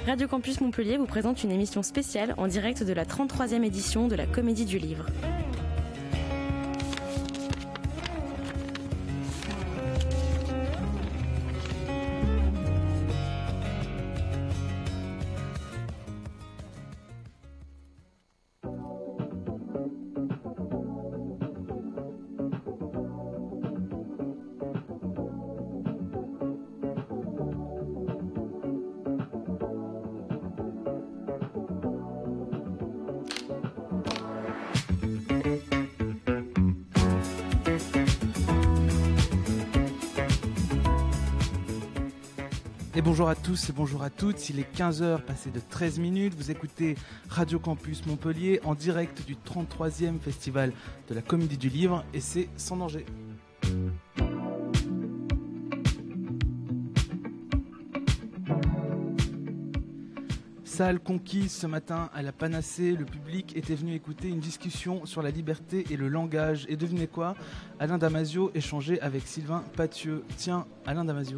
Radio Campus Montpellier vous présente une émission spéciale en direct de la 33e édition de la Comédie du Livre. Et bonjour à tous et bonjour à toutes, il est 15h passé de 13 minutes, vous écoutez Radio Campus Montpellier en direct du 33e festival de la Comédie du Livre et c'est Sans Danger. Salle conquise ce matin à la Panacée, le public était venu écouter une discussion sur la liberté et le langage. Et devinez quoi, Alain Damasio échangeait avec Sylvain Pathieu. Tiens, Alain Damasio.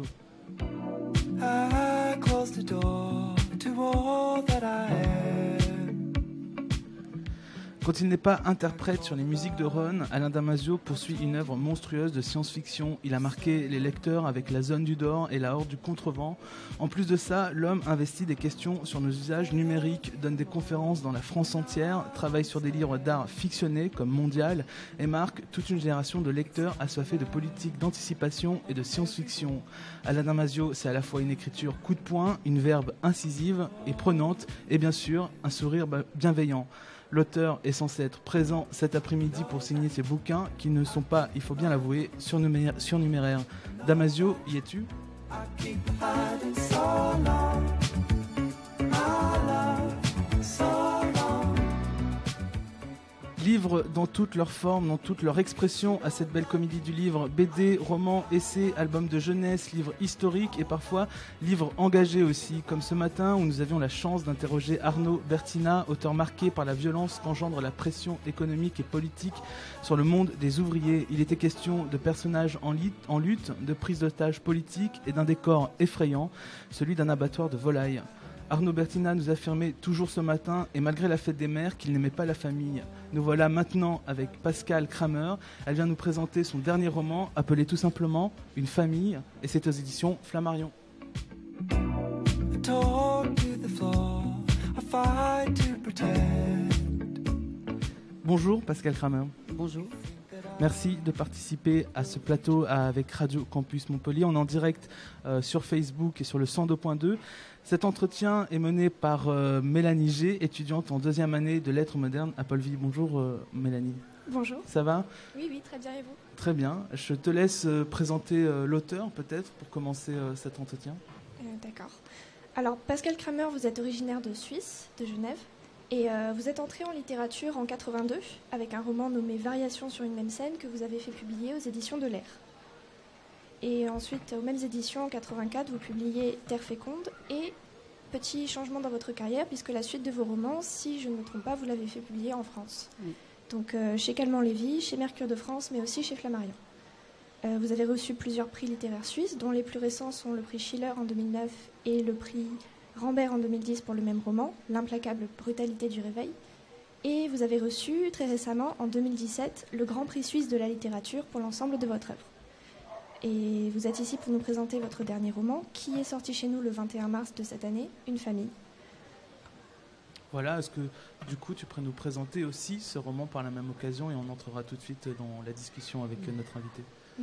I close the door to all that I am. Quand il n'est pas interprète sur les musiques de Ron, Alain Damasio poursuit une œuvre monstrueuse de science-fiction. Il a marqué les lecteurs avec La Zone du Dehors et La Horde du Contrevent. En plus de ça, l'homme investit des questions sur nos usages numériques, donne des conférences dans la France entière, travaille sur des livres d'art fictionnés comme Mondial et marque toute une génération de lecteurs assoiffés de politique, d'anticipation et de science-fiction. Alain Damasio, c'est à la fois une écriture coup de poing, une verbe incisive et prenante et bien sûr un sourire bienveillant. L'auteur est censé être présent cet après-midi pour signer ses bouquins qui ne sont pas, il faut bien l'avouer, surnuméraires. Damasio, y es-tu ? Livres dans toutes leurs formes, dans toutes leurs expressions à cette belle comédie du livre, BD, romans, essais, albums de jeunesse, livres historiques et parfois livres engagés aussi, comme ce matin où nous avions la chance d'interroger Arnaud Bertina, auteur marqué par la violence qu'engendre la pression économique et politique sur le monde des ouvriers. Il était question de personnages en lutte, de prise d'otages politiques et d'un décor effrayant, celui d'un abattoir de volailles. Arnaud Bertina nous affirmait toujours ce matin, et malgré la fête des mères, qu'il n'aimait pas la famille. Nous voilà maintenant avec Pascale Kramer. Elle vient nous présenter son dernier roman, appelé tout simplement Une famille, et c'est aux éditions Flammarion. Bonjour Pascale Kramer. Bonjour. Merci de participer à ce plateau avec Radio Campus Montpellier. On est en direct sur Facebook et sur le 102.2. Cet entretien est mené par Mélanie G, étudiante en deuxième année de lettres modernes à Paul-Vie. Bonjour Mélanie. Bonjour. Ça va ? Oui, très bien, et vous ? Très bien. Je te laisse présenter l'auteur peut-être pour commencer cet entretien. D'accord. Alors Pascale Kramer, vous êtes originaire de Suisse, de Genève. Et vous êtes entrée en littérature en 82 avec un roman nommé Variations sur une même scène que vous avez fait publier aux éditions de l'Air. Et ensuite, aux mêmes éditions, en 84, vous publiez Terre féconde et petit changement dans votre carrière puisque la suite de vos romans, si je ne me trompe pas, vous l'avez fait publier en France. Oui. Donc chez Calment-Lévy, chez Mercure de France, mais aussi chez Flammarion. Vous avez reçu plusieurs prix littéraires suisses, dont les plus récents sont le prix Schiller en 2009 et le prix Rambert en 2010 pour le même roman, L'implacable brutalité du réveil. Et vous avez reçu très récemment, en 2017, le Grand Prix suisse de la littérature pour l'ensemble de votre œuvre. Et vous êtes ici pour nous présenter votre dernier roman, qui est sorti chez nous le 21 mars de cette année, Une famille. Voilà, est-ce que du coup tu pourrais nous présenter aussi ce roman par la même occasion et on entrera tout de suite dans la discussion avec notre invité.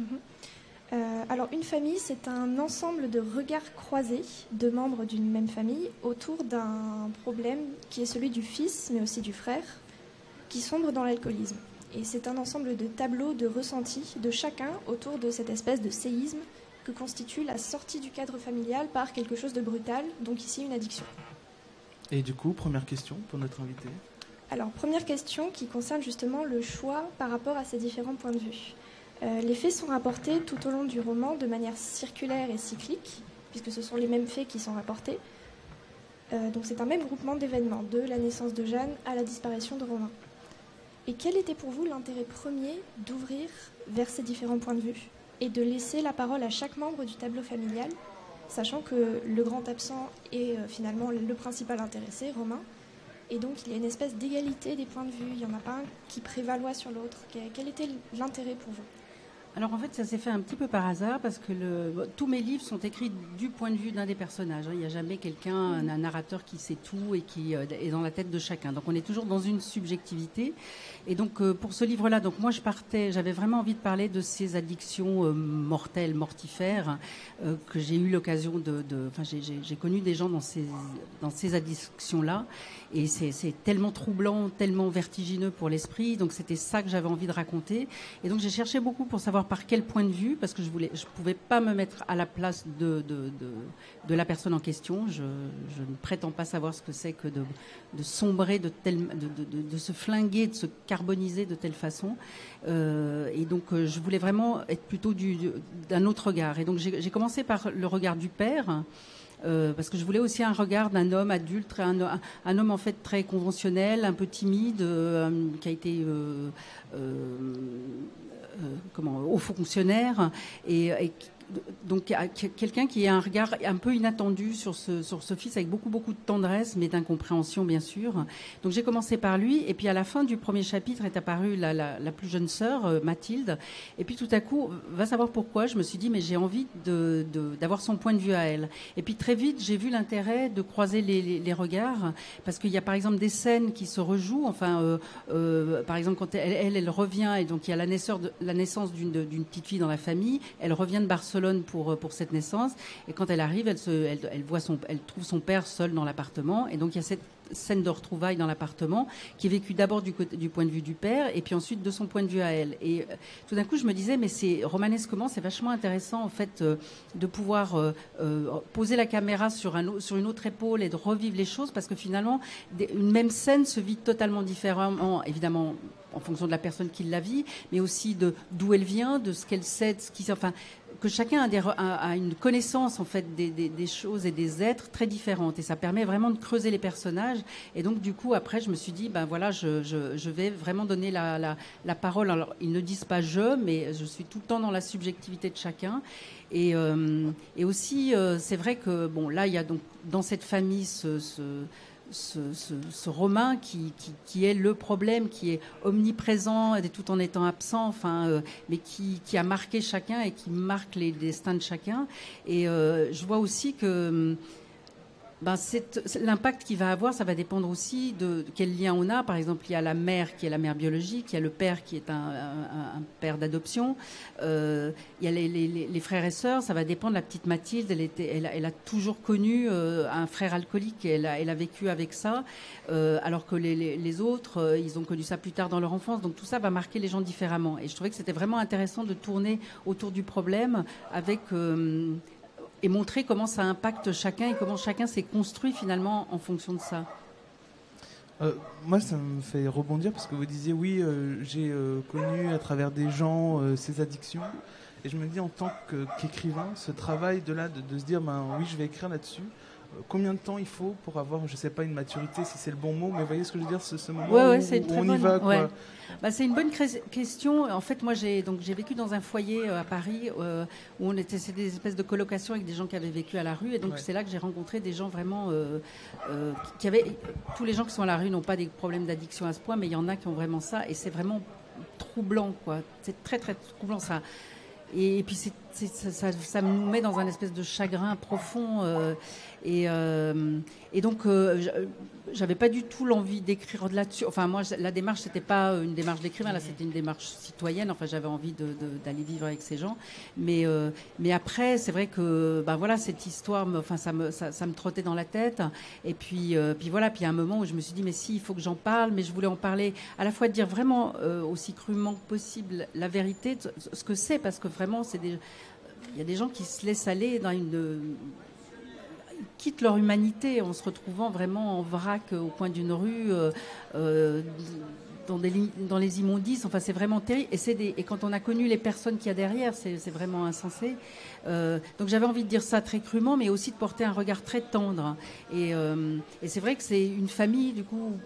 Alors, Une famille, c'est un ensemble de regards croisés de membres d'une même famille autour d'un problème qui est celui du fils, mais aussi du frère, qui sombre dans l'alcoolisme. Et c'est un ensemble de tableaux de ressentis de chacun autour de cette espèce de séisme que constitue la sortie du cadre familial par quelque chose de brutal, donc ici une addiction. Et du coup, première question pour notre invité. Alors, première question qui concerne justement le choix par rapport à ces différents points de vue. Les faits sont rapportés tout au long du roman de manière circulaire et cyclique, puisque ce sont les mêmes faits qui sont rapportés. Donc c'est un même groupement d'événements, de la naissance de Jeanne à la disparition de Romain. Et quel était pour vous l'intérêt premier d'ouvrir vers ces différents points de vue et de laisser la parole à chaque membre du tableau familial, sachant que le grand absent est finalement le principal intéressé, Romain. Et donc il y a une espèce d'égalité des points de vue, il n'y en a pas un qui prévaloir sur l'autre. Quel était l'intérêt pour vous ? Alors en fait, ça s'est fait un petit peu par hasard parce que tous mes livres sont écrits du point de vue d'un des personnages. Il n'y a jamais un narrateur qui sait tout et qui est dans la tête de chacun. Donc on est toujours dans une subjectivité. Et donc pour ce livre-là, donc moi j'avais vraiment envie de parler de ces addictions mortelles, mortifères que j'ai eu l'occasion j'ai connu des gens dans ces addictions-là. Et c'est tellement troublant, tellement vertigineux pour l'esprit. Donc c'était ça que j'avais envie de raconter. Et donc j'ai cherché beaucoup pour savoir par quel point de vue, parce que je pouvais pas me mettre à la place de la personne en question. Je ne prétends pas savoir ce que c'est que de sombrer de se flinguer, de se carboniser de telle façon. Et donc je voulais vraiment être plutôt d'un autre regard. Et donc j'ai commencé par le regard du père. Parce que je voulais aussi un regard d'un homme adulte, un homme en fait très conventionnel, un peu timide, qui a été haut fonctionnaire donc quelqu'un qui a un regard un peu inattendu sur ce fils, avec beaucoup de tendresse, mais d'incompréhension bien sûr. Donc j'ai commencé par lui, et puis à la fin du premier chapitre est apparue la plus jeune sœur, Mathilde, et puis tout à coup, va savoir pourquoi, je me suis dit mais j'ai envie d'avoir son point de vue à elle. Et puis très vite j'ai vu l'intérêt de croiser les regards, parce qu'il y a par exemple des scènes qui se rejouent, par exemple quand elle revient, et donc il y a la naissance d'une petite fille dans la famille, elle revient de Barcelone pour cette naissance, et quand elle arrive, elle trouve son père seul dans l'appartement, et donc il y a cette scène de retrouvailles dans l'appartement qui est vécue d'abord du point de vue du père et puis ensuite de son point de vue à elle. Et tout d'un coup je me disais mais c'est romanesquement c'est vachement intéressant en fait de pouvoir poser la caméra sur une autre épaule et de revivre les choses, parce que finalement une même scène se vit totalement différemment, évidemment en fonction de la personne qui la vit, mais aussi d'où elle vient, de ce qu'elle sait, que chacun a une connaissance en fait des choses et des êtres très différentes, et ça permet vraiment de creuser les personnages. Et donc du coup après je me suis dit ben voilà, je vais vraiment donner la parole. Alors ils ne disent pas mais je suis tout le temps dans la subjectivité de chacun. Et aussi c'est vrai que bon là il y a donc dans cette famille ce Romain qui est le problème, qui est omniprésent tout en étant absent, mais qui a marqué chacun et qui marque les destins de chacun. Et je vois aussi que l'impact qu'il va avoir, ça va dépendre aussi de quel lien on a. Par exemple, il y a la mère qui est la mère biologique, il y a le père qui est un père d'adoption, il y a les frères et sœurs, ça va dépendre. La petite Mathilde, elle a toujours connu un frère alcoolique, et elle a vécu avec ça, alors que les autres, ils ont connu ça plus tard dans leur enfance. Donc tout ça va marquer les gens différemment. Et je trouvais que c'était vraiment intéressant de tourner autour du problème et montrer comment ça impacte chacun et comment chacun s'est construit finalement en fonction de ça. Moi, ça me fait rebondir parce que vous disiez oui, j'ai connu à travers des gens ces addictions, et je me dis en tant qu'écrivain, ce travail de se dire oui, je vais écrire là-dessus. Combien de temps il faut pour avoir, je sais pas, une maturité, si c'est le bon mot, mais vous voyez ce que je veux dire, ce moment où on y va, quoi. Ouais. C'est une bonne question. En fait, moi, j'ai vécu dans un foyer à Paris où c'était des espèces de colocations avec des gens qui avaient vécu à la rue, et donc c'est là que j'ai rencontré des gens vraiment qui avaient. Tous les gens qui sont à la rue n'ont pas des problèmes d'addiction à ce point, mais il y en a qui ont vraiment ça, et c'est vraiment troublant, quoi. C'est très très troublant ça. Et puis ça nous met dans un espèce de chagrin profond, et donc j'avais pas du tout l'envie d'écrire là-dessus. Enfin moi la démarche c'était pas une démarche d'écrivain, là c'était une démarche citoyenne. Enfin j'avais envie d'aller vivre avec ces gens, mais après c'est vrai que voilà, cette histoire ça me trottait dans la tête, et puis voilà, puis il y a un moment où je me suis dit mais si, il faut que j'en parle, mais je voulais en parler à la fois, de dire vraiment aussi crûment que possible la vérité, ce que c'est, parce que vraiment il y a des gens qui se laissent aller quittent leur humanité en se retrouvant vraiment en vrac au coin d'une rue, dans les immondices. Enfin, c'est vraiment terrible. Et quand on a connu les personnes qu'il y a derrière, c'est vraiment insensé. Donc j'avais envie de dire ça très crûment, mais aussi de porter un regard très tendre. Et c'est vrai que c'est une famille, du coup,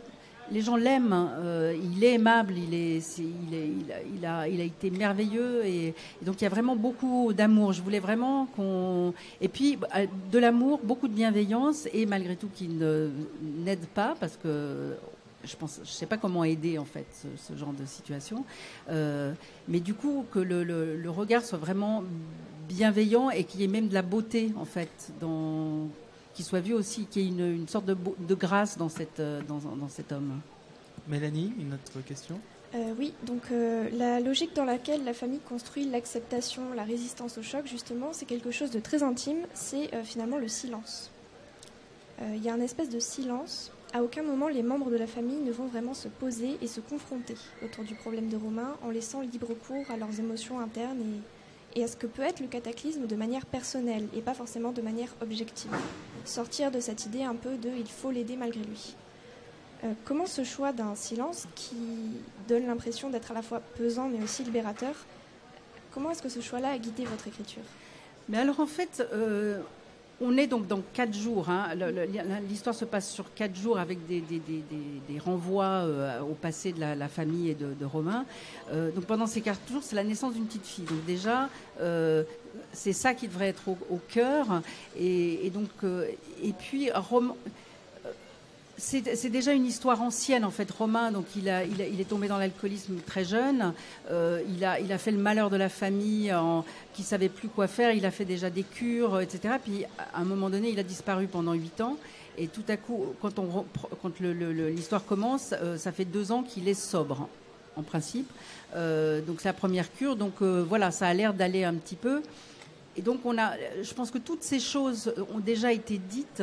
les gens l'aiment. Il est aimable, il a été merveilleux, et donc il y a vraiment beaucoup d'amour. Je voulais vraiment et puis de l'amour, beaucoup de bienveillance, et malgré tout qui n'aide pas, parce que je sais pas comment aider en fait ce genre de situation. Mais du coup que le regard soit vraiment bienveillant, et qu'il y ait même de la beauté en fait qui soit vu aussi, qu'il y ait une sorte de grâce dans cet homme. Mélanie, une autre question? Oui, donc la logique dans laquelle la famille construit l'acceptation, la résistance au choc, justement, c'est quelque chose de très intime, c'est finalement le silence. Il y a un espèce de silence. À aucun moment, les membres de la famille ne vont vraiment se poser et se confronter autour du problème de Romain, en laissant libre cours à leurs émotions internes et à ce que peut être le cataclysme de manière personnelle et pas forcément de manière objective. Sortir de cette idée un peu de « il faut l'aider malgré lui ». Comment ce choix d'un silence qui donne l'impression d'être à la fois pesant mais aussi libérateur, comment est-ce que ce choix-là a guidé votre écriture? Mais alors en fait, on est donc dans 4 jours. Hein. L'histoire se passe sur 4 jours avec des renvois au passé de la famille et de Romain. Donc pendant ces 4 jours, c'est la naissance d'une petite fille. Donc déjà, c'est ça qui devrait être au cœur. Et puis Romain. C'est déjà une histoire ancienne en fait. Romain, donc il est tombé dans l'alcoolisme très jeune. Il a fait le malheur de la famille, qui savait plus quoi faire. Il a fait déjà des cures, etc. Puis à un moment donné, il a disparu pendant 8 ans. Et tout à coup, quand l'histoire commence, ça fait 2 ans qu'il est sobre, en principe. Donc c'est la première cure. Donc voilà, ça a l'air d'aller un petit peu. Et donc je pense que toutes ces choses ont déjà été dites.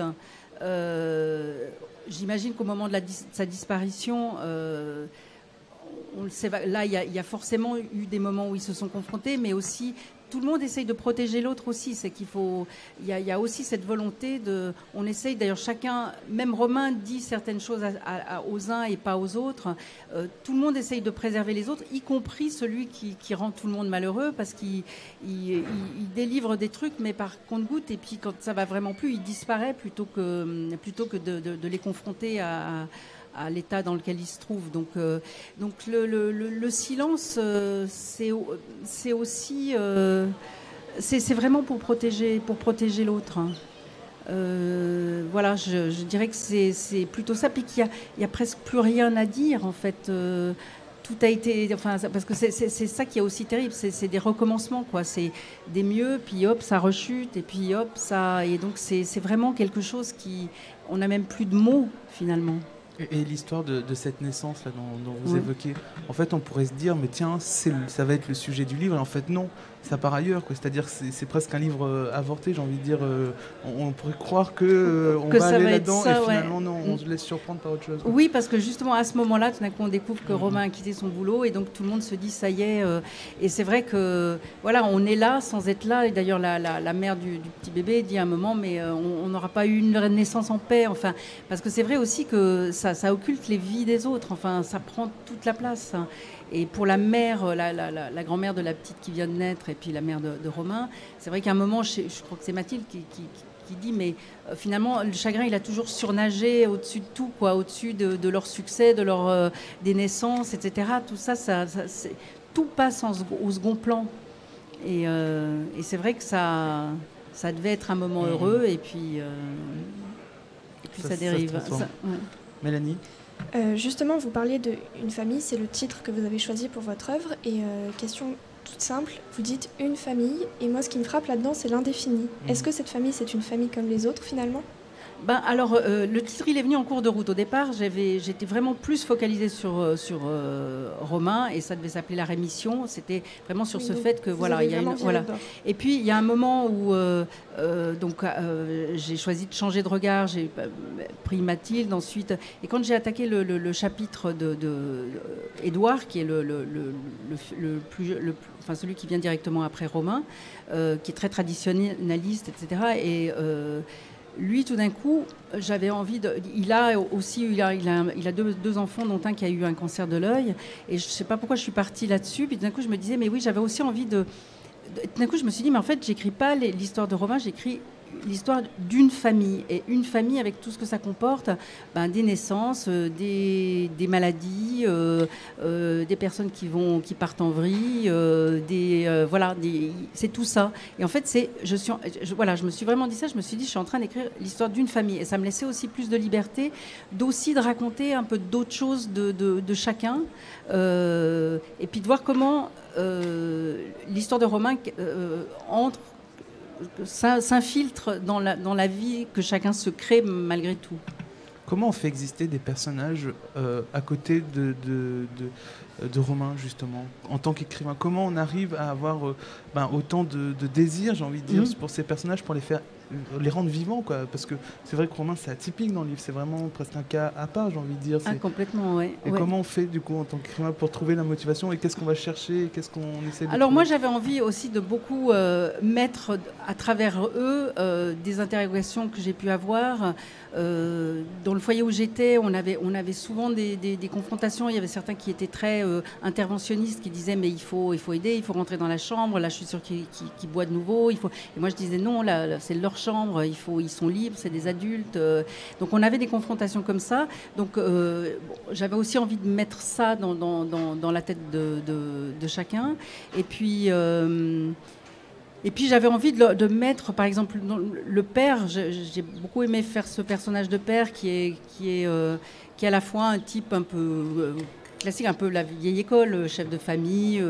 J'imagine qu'au moment de sa disparition, on le sait, là, il y a forcément eu des moments où ils se sont confrontés, mais aussi tout le monde essaye de protéger l'autre aussi. C'est qu'il faut, il y a aussi cette volonté on essaye d'ailleurs chacun, même Romain dit certaines choses aux uns et pas aux autres. Tout le monde essaye de préserver les autres, y compris celui qui rend tout le monde malheureux, parce qu'il délivre des trucs, mais par compte-gouttes, et puis quand ça va vraiment plus, il disparaît plutôt que de les confronter à l'état dans lequel il se trouve. Donc le silence, c'est aussi, c'est vraiment pour protéger l'autre. Hein. Voilà, je dirais que c'est plutôt ça, puis qu'il y a presque plus rien à dire en fait. Tout a été, parce que c'est ça qui est aussi terrible, c'est des recommencements, quoi. C'est des mieux, puis hop, ça rechute, et puis hop, ça, et donc c'est vraiment quelque chose on n'a même plus de mots finalement. Et l'histoire de cette naissance là dont vous évoquez, en fait on pourrait se dire mais tiens ça va être le sujet du livre, et en fait non, ça part ailleurs, quoi. C'est-à-dire c'est presque un livre avorté, j'ai envie de dire. On pourrait croire on va aller là-dedans, et finalement non, on se laisse surprendre par autre chose, quoi. Oui, parce que justement à ce moment-là, tout d'un coup on découvre que Romain a quitté son boulot, et donc tout le monde se dit ça y est. Et c'est vrai que voilà, on est là sans être là. Et d'ailleurs la mère du petit bébé dit à un moment mais on n'aura pas eu une naissance en paix. Enfin, parce que c'est vrai aussi que ça occulte les vies des autres. Enfin, ça prend toute la place. Hein. Et pour la mère, la grand-mère de la petite qui vient de naître, et puis la mère de Romain, c'est vrai qu'à un moment, je crois que c'est Mathilde qui dit, mais finalement, le chagrin, il a toujours surnagé au-dessus de tout, quoi, au-dessus de leur succès, de des naissances, etc. Tout ça, tout passe au second plan. Et c'est vrai que ça devait être un moment heureux, et puis ça dérive. Mélanie ? Justement, vous parliez d'une famille, c'est le titre que vous avez choisi pour votre œuvre. Et question toute simple, vous dites une famille, et moi ce qui me frappe là-dedans, c'est l'indéfini. Est-ce que cette famille, c'est une famille comme les autres finalement ? Alors, le titre, il est venu en cours de route. Au départ, j'étais vraiment plus focalisée sur Romain, et ça devait s'appeler La Rémission. C'était vraiment sur ce fait que voilà, il y a voilà. Et puis il y a un moment où j'ai choisi de changer de regard. J'ai pris Mathilde ensuite, et quand j'ai attaqué le chapitre de Édouard, qui est celui qui vient directement après Romain, qui est très traditionnaliste, etc. Et lui, tout d'un coup, j'avais envie il a deux enfants, dont un qui a eu un cancer de l'œil. Et je ne sais pas pourquoi je suis partie là-dessus. Puis tout d'un coup, je me disais, mais oui, j'avais aussi envie tout d'un coup, je me suis dit, mais en fait, j'écris pas l'histoire de Romain, j'écris l'histoire d'une famille, et une famille avec tout ce que ça comporte, des naissances, des maladies, des personnes qui partent en vrille, c'est tout ça. Et en fait, je me suis vraiment dit ça, je me suis dit, je suis en train d'écrire l'histoire d'une famille, et ça me laissait aussi plus de liberté, de raconter un peu d'autres choses de chacun, et puis de voir comment l'histoire de Romain s'infiltre dans la vie que chacun se crée malgré tout. Comment on fait exister des personnages à côté de Romain, justement, en tant qu'écrivain? Comment on arrive à avoir autant de désir, j'ai envie de dire, pour ces personnages, pour les rendre vivants, quoi? Parce que c'est vrai que Romain, c'est atypique dans le livre, c'est vraiment presque un cas à part, j'ai envie de dire. Complètement, oui. Et comment on fait, du coup, en tant qu'écrivain, pour trouver la motivation, et qu'est-ce qu'on va chercher, et qu'est-ce qu'on essaie de Alors trouver? moi, j'avais envie aussi de beaucoup mettre à travers eux des interrogations que j'ai pu avoir. Dans le foyer où j'étais, on avait souvent des confrontations. Il y avait certains qui étaient très interventionnistes, qui disaient mais il faut aider, il faut rentrer dans la chambre. Là, je suis sûre qu'il boit de nouveau. Et moi, je disais non, là c'est leur chambre. Ils sont libres, c'est des adultes. Donc, on avait des confrontations comme ça. Donc, j'avais aussi envie de mettre ça dans la tête de chacun. Et puis. Et puis j'avais envie de mettre, par exemple, le père. J'ai beaucoup aimé faire ce personnage de père qui est à la fois un type un peu classique, un peu la vieille école, chef de famille,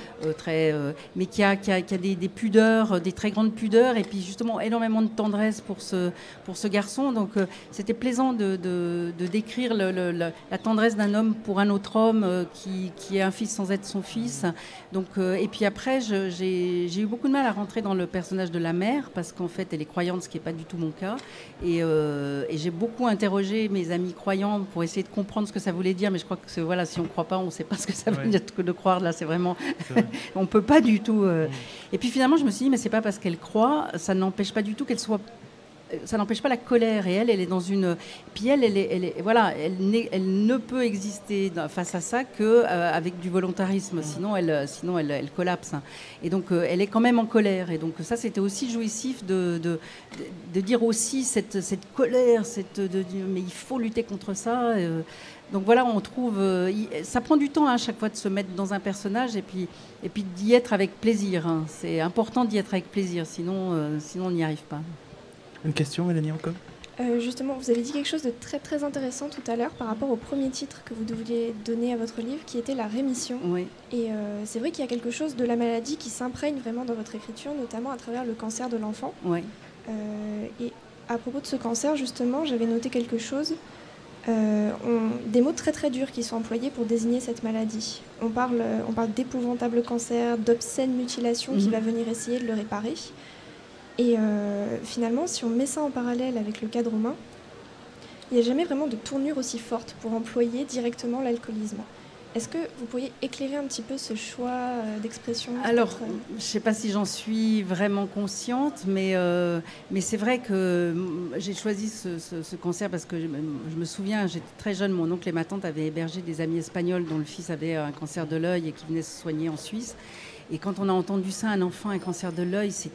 mais qui a des pudeurs, des très grandes pudeurs, et puis justement énormément de tendresse pour ce garçon. Donc c'était plaisant de décrire la tendresse d'un homme pour un autre homme qui est un fils sans être son fils. Donc, et puis après, j'ai eu beaucoup de mal à rentrer dans le personnage de la mère, parce qu'en fait, elle est croyante, ce qui n'est pas du tout mon cas. Et j'ai beaucoup interrogé mes amis croyants pour essayer de comprendre ce que ça voulait dire, mais je crois que si on ne croit pas, on ne sait pas ce que ça veut dire que de croire. Là, c'est vraiment... on ne peut pas du tout... Et puis finalement, je me suis dit, mais ce n'est pas parce qu'elle croit, ça n'empêche pas du tout qu'elle soit... Ça n'empêche pas la colère, et elle est dans une... Puis elle ne peut exister face à ça qu'avec du volontarisme, sinon elle collapse. Et donc elle est quand même en colère, et donc ça c'était aussi jouissif de dire aussi cette colère, mais il faut lutter contre ça. Donc voilà, on trouve... ça prend du temps à chaque fois de se mettre dans un personnage, et puis d'y être avec plaisir. C'est important d'y être avec plaisir, sinon on n'y arrive pas. Une question, Mélanie, encore? Justement, vous avez dit quelque chose de très très intéressant tout à l'heure par rapport au premier titre que vous deviez donner à votre livre, qui était la rémission. Oui. Et c'est vrai qu'il y a quelque chose de la maladie qui s'imprègne vraiment dans votre écriture, notamment à travers le cancer de l'enfant. Oui. Et à propos de ce cancer, justement, j'avais noté quelque chose. Des mots très très durs qui sont employés pour désigner cette maladie. On parle d'épouvantable cancer, d'obscène mutilation qui va venir essayer de le réparer. Et finalement, si on met ça en parallèle avec le cas de Romain, il n'y a jamais vraiment de tournure aussi forte pour employer directement l'alcoolisme. Est-ce que vous pourriez éclairer un petit peu ce choix d'expression? Alors, je ne sais pas si j'en suis vraiment consciente, mais c'est vrai que j'ai choisi ce cancer parce que je me souviens, j'étais très jeune, mon oncle et ma tante avaient hébergé des amis espagnols dont le fils avait un cancer de l'œil et qui venait se soigner en Suisse. Et quand on a entendu ça, un enfant, un cancer de l'œil, c'est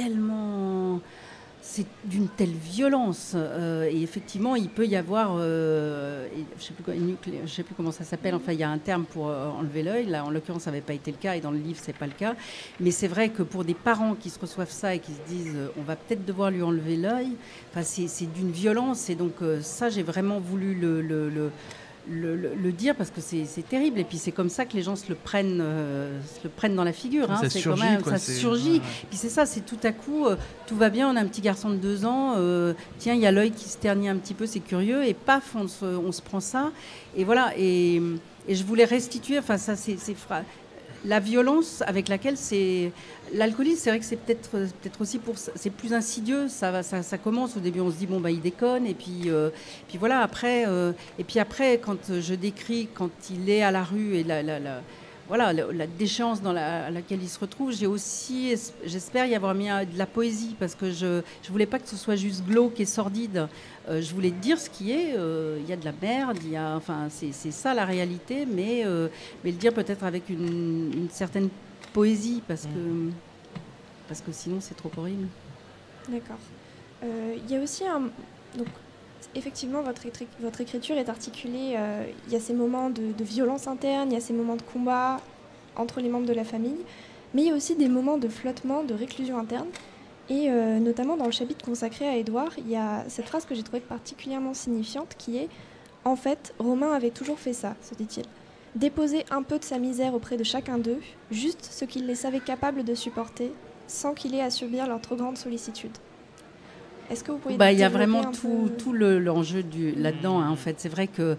d'une telle violence. Et effectivement, il peut y avoir, je ne sais plus comment ça s'appelle, enfin, il y a un terme pour enlever l'œil. Là, en l'occurrence, ça n'avait pas été le cas, et dans le livre, ce n'est pas le cas. Mais c'est vrai que pour des parents qui se reçoivent ça et qui se disent on va peut-être devoir lui enlever l'œil, c'est d'une violence. Et donc, ça, j'ai vraiment voulu le dire parce que c'est terrible, et puis c'est comme ça que les gens se le prennent dans la figure. Ça c'est surgit, quand même, quoi, ça surgit. Ouais. Puis c'est ça, c'est tout à coup, tout va bien, on a un petit garçon de 2 ans, tiens, il y a l'œil qui se ternit un petit peu, c'est curieux, et paf, on se prend ça, et voilà, et je voulais restituer, enfin ça, la violence avec laquelle l'alcoolisme, c'est vrai que c'est peut-être aussi c'est plus insidieux. Ça commence au début, on se dit bon il déconne, et puis voilà après quand je décris quand il est à la rue et la déchéance à laquelle il se retrouve, j'espère y avoir mis de la poésie, parce que je voulais pas que ce soit juste glauque et sordide. Je voulais dire ce qui est, il y a de la merde, c'est ça la réalité, mais le dire peut-être avec une certaine poésie, parce que sinon c'est trop horrible. D'accord. Il y a aussi donc, effectivement, votre écriture est articulée. Il y a ces moments de violence interne, il y a ces moments de combat entre les membres de la famille, mais il y a aussi des moments de flottement, de réclusion interne. Et notamment dans le chapitre consacré à Édouard, il y a cette phrase que j'ai trouvée particulièrement signifiante qui est « En fait, Romain avait toujours fait ça », se dit-il. Déposer un peu de sa misère auprès de chacun d'eux, juste ce qu'il les savait capables de supporter, sans qu'il ait à subir leur trop grande sollicitude. Est-ce que vous pouvez il y a vraiment tout l'enjeu là-dedans. Hein, en fait, c'est vrai que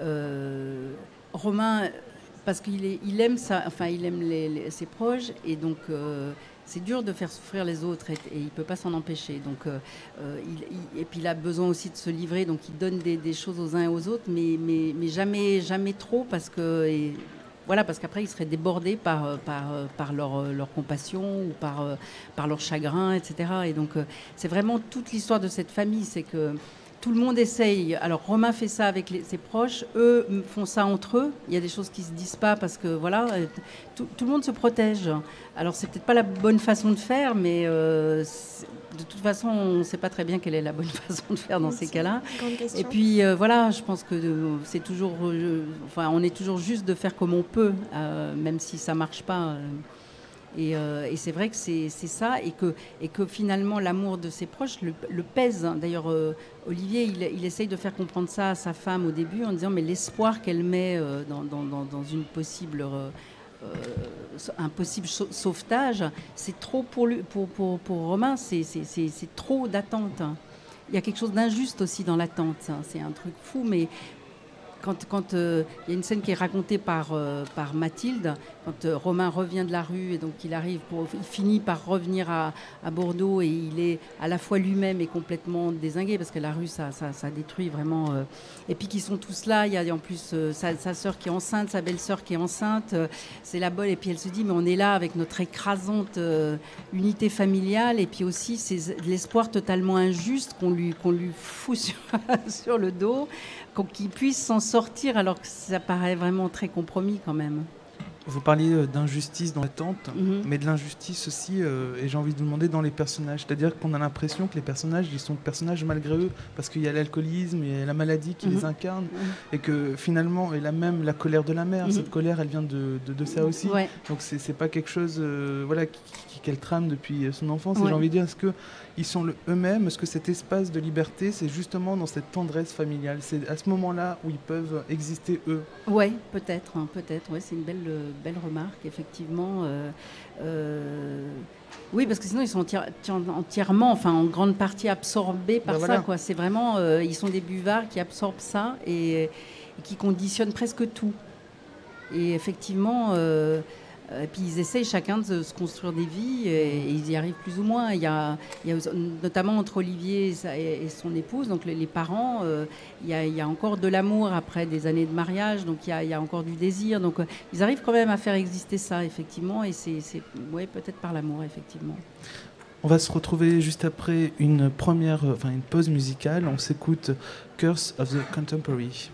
Romain, parce qu'il aime ça, enfin, il aime ses proches, et donc c'est dur de faire souffrir les autres, et il peut pas s'en empêcher. Donc, et puis il a besoin aussi de se livrer, donc il donne des choses aux uns et aux autres, mais jamais trop, parce que voilà, parce qu'après il serait débordé par leur compassion ou par leur chagrin, etc. Et donc c'est vraiment toute l'histoire de cette famille, c'est que tout le monde essaye. Alors Romain fait ça avec ses proches, eux font ça entre eux. Il y a des choses qui se disent pas parce que voilà, tout le monde se protège. Alors c'est peut-être pas la bonne façon de faire, mais de toute façon on ne sait pas très bien quelle est la bonne façon de faire dans ces cas-là. Et puis voilà, je pense que c'est toujours, on est toujours juste de faire comme on peut, même si ça marche pas. Et c'est vrai que c'est ça, et que finalement l'amour de ses proches le pèse. D'ailleurs, Olivier, il essaye de faire comprendre ça à sa femme au début en disant mais l'espoir qu'elle met dans une possible, un possible sauvetage, c'est trop pour lui, pour Romain, c'est trop d'attente. Il y a quelque chose d'injuste aussi dans l'attente. C'est un truc fou, mais quand il y a une scène qui est racontée par Mathilde, quand Romain revient de la rue et donc il finit par revenir à Bordeaux, et il est à la fois lui-même et complètement dézingué parce que la rue ça détruit vraiment. Et puis qu'ils sont tous là, il y a en plus sa sœur qui est enceinte, sa belle-sœur qui est enceinte, c'est la bonne, et puis elle se dit mais on est là avec notre écrasante unité familiale, et puis aussi c'est l'espoir totalement injuste qu'on lui fout sur le dos, qu'il puisse s'en sortir alors que ça paraît vraiment très compromis quand même. Vous parliez d'injustice dans l'attente, mais de l'injustice aussi, et j'ai envie de vous demander, dans les personnages. C'est-à-dire qu'on a l'impression que les personnages, ils sont personnages malgré eux, parce qu'il y a l'alcoolisme, il y a la maladie qui les incarne, et que finalement, et là même la colère de la mère, cette colère, elle vient de ça aussi. Ouais. Donc c'est pas quelque chose qu'elle trame depuis son enfance. Et j'ai envie de dire, est-ce qu'ils sont eux-mêmes, est-ce que cet espace de liberté, c'est justement dans cette tendresse familiale, c'est à ce moment-là où ils peuvent exister eux? Oui, peut-être, ouais, c'est une belle remarque, effectivement. Oui, parce que sinon ils sont entièrement, enfin en grande partie absorbés par ça, quoi. C'est vraiment, ils sont des buvards qui absorbent ça et qui conditionnent presque tout. Et effectivement, et puis ils essayent chacun de se construire des vies, et ils y arrivent plus ou moins. Il y a notamment entre Olivier et son épouse, donc les parents, il y a encore de l'amour après des années de mariage, donc il y a encore du désir. Donc ils arrivent quand même à faire exister ça, effectivement, et c'est peut-être par l'amour, effectivement. On va se retrouver juste après une pause musicale. On s'écoute Curse of the Contemporary.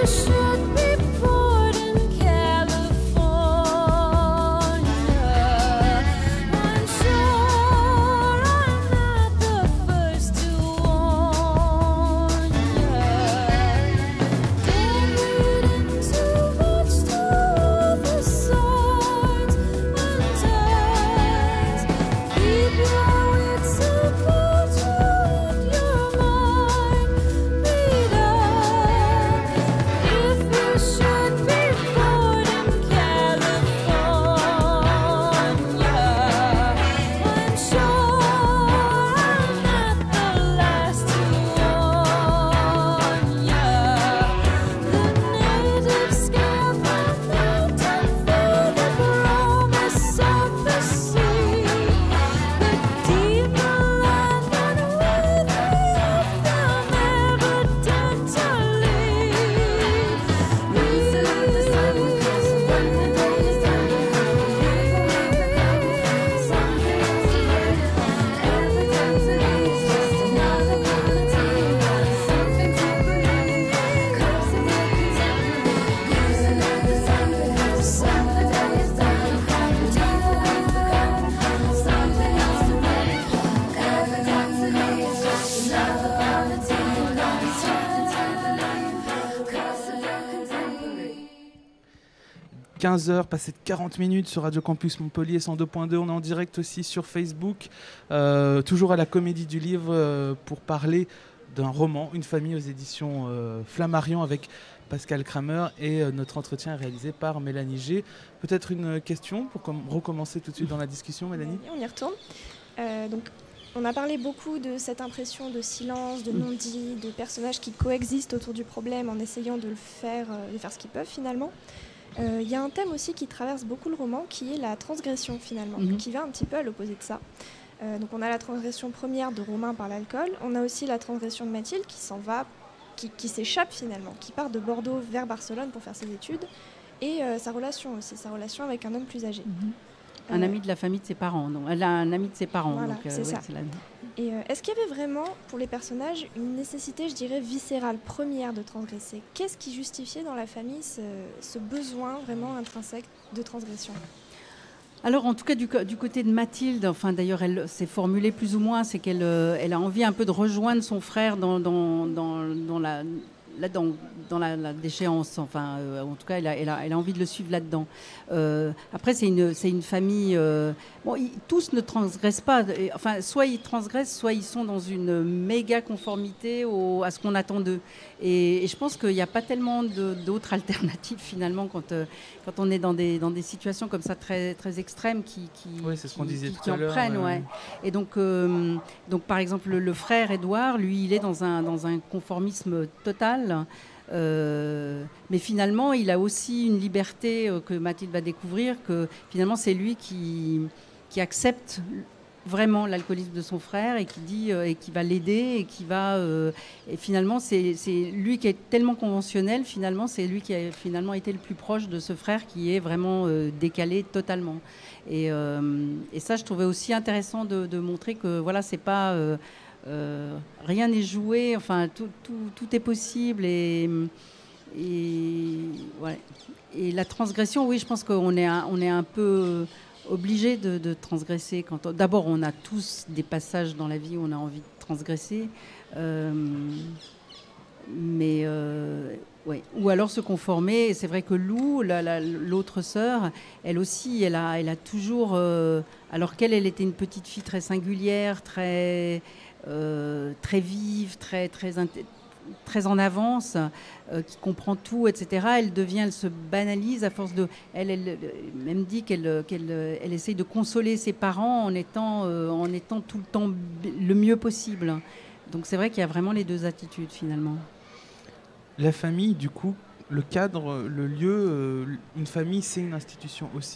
– 15h, passé de 40 minutes sur Radio Campus Montpellier 102.2. On est en direct aussi sur Facebook, toujours à la Comédie du Livre, pour parler d'un roman, Une famille aux éditions Flammarion, avec Pascal Kramer, et notre entretien est réalisé par Mélanie G. Peut-être une question pour recommencer tout de suite dans la discussion, Mélanie ? On y retourne. Donc, on a parlé beaucoup de cette impression de silence, de non-dit, de personnages qui coexistent autour du problème en essayant de faire ce qu'ils peuvent finalement. Il y a un thème aussi qui traverse beaucoup le roman, qui est la transgression finalement, qui va un petit peu à l'opposé de ça. Donc on a la transgression première de Romain par l'alcool, on a aussi la transgression de Mathilde qui s'en va, qui s'échappe finalement, qui part de Bordeaux vers Barcelone pour faire ses études, et sa relation aussi, sa relation avec un homme plus âgé. Un ami de la famille de ses parents. Donc, elle a un ami de ses parents. Voilà, donc, c'est ça. C'est la... Et est-ce qu'il y avait vraiment, pour les personnages, une nécessité, je dirais, viscérale, première de transgresser ? Qu'est-ce qui justifiait dans la famille ce besoin vraiment intrinsèque de transgression ? Alors, en tout cas, du côté de Mathilde, enfin, d'ailleurs, elle s'est formulée plus ou moins, c'est qu'elle elle a envie un peu de rejoindre son frère dans la déchéance, enfin, en tout cas, elle a envie de le suivre là-dedans. Après, c'est une famille. Tous ne transgressent pas. Enfin, soit ils transgressent, soit ils sont dans une méga conformité à ce qu'on attend d'eux. Et je pense qu'il n'y a pas tellement d'autres alternatives finalement quand on est dans des situations comme ça très très extrêmes qui c'est ce qu'on disait tout à en l'heure. prennent, ouais. Et donc par exemple le frère Édouard, lui, il est dans un conformisme total. Mais finalement, il a aussi une liberté que Mathilde va découvrir, que finalement c'est lui qui accepte vraiment l'alcoolisme de son frère et qui dit et qui va l'aider et qui va et finalement c'est lui qui est tellement conventionnel, finalement c'est lui qui a finalement été le plus proche de ce frère qui est vraiment décalé totalement. Et ça, je trouvais aussi intéressant de montrer que voilà, c'est pas rien n'est joué, enfin tout est possible et ouais. Et la transgression, oui, je pense qu'on est un peu obligé de transgresser. D'abord, on a tous des passages dans la vie où on a envie de transgresser, mais ouais. Ou alors se conformer. Et c'est vrai que Lou, l'autre sœur, elle aussi, elle a toujours, alors qu'elle était une petite fille très singulière, très vive, très en avance, qui comprend tout, etc. Elle se banalise à force de... Elle même dit qu'elle essaye de consoler ses parents en étant tout le temps le mieux possible. Donc c'est vrai qu'il y a vraiment les deux attitudes finalement. La famille, du coup, le cadre, le lieu, une famille, c'est une institution aussi.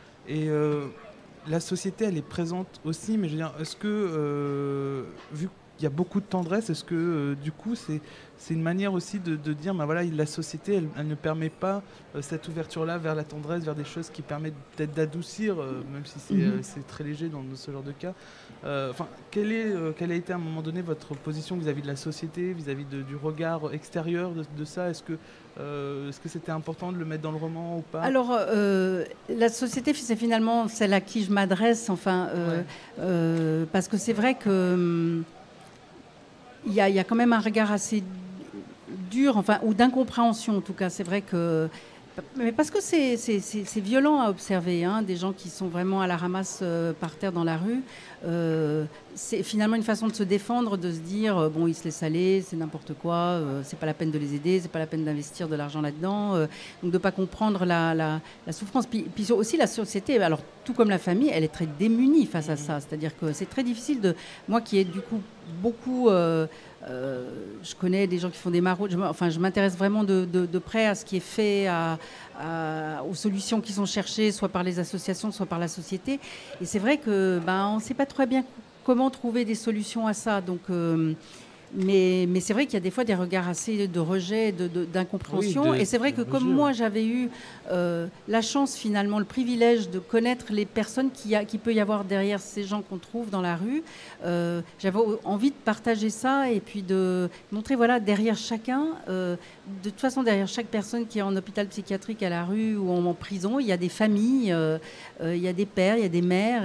Et la société, elle est présente aussi, mais je veux dire, est-ce que, vu il y a beaucoup de tendresse. Est-ce que du coup c'est une manière aussi de dire bah voilà, la société elle ne permet pas cette ouverture-là vers la tendresse, vers des choses qui permettent peut-être d'adoucir, même si c'est très léger dans ce genre de cas. Quelle a été à un moment donné votre position vis-à-vis de la société, vis-à-vis du regard extérieur de ça? Est-ce que c'était important de le mettre dans le roman ou pas? Alors, la société, c'est finalement celle à qui je m'adresse, parce que c'est vrai que il y a quand même un regard assez dur, ou d'incompréhension en tout cas. C'est vrai que... Mais parce que c'est violent à observer, hein, des gens qui sont vraiment à la ramasse par terre dans la rue. C'est finalement une façon de se défendre, de se dire bon, ils se laissent aller, c'est n'importe quoi, c'est pas la peine de les aider, c'est pas la peine d'investir de l'argent là-dedans. Donc de pas comprendre la souffrance. Puis aussi la société, alors tout comme la famille, elle est très démunie face à ça. C'est-à-dire que c'est très difficile moi qui ai du coup beaucoup... je connais des gens qui font des maraudes. Je m'intéresse vraiment de près à ce qui est fait, aux solutions qui sont cherchées, soit par les associations, soit par la société. Et c'est vrai que on ne sait pas très bien comment trouver des solutions à ça. Donc, mais c'est vrai qu'il y a des fois des regards assez de rejet, d'incompréhension. Et c'est vrai que comme moi, j'avais eu la chance, finalement, le privilège de connaître les personnes qui peut y avoir derrière ces gens qu'on trouve dans la rue, j'avais envie de partager ça et puis de montrer, voilà, derrière chacun, de toute façon, derrière chaque personne qui est en hôpital psychiatrique, à la rue ou en prison, il y a des familles, il y a des pères, il y a des mères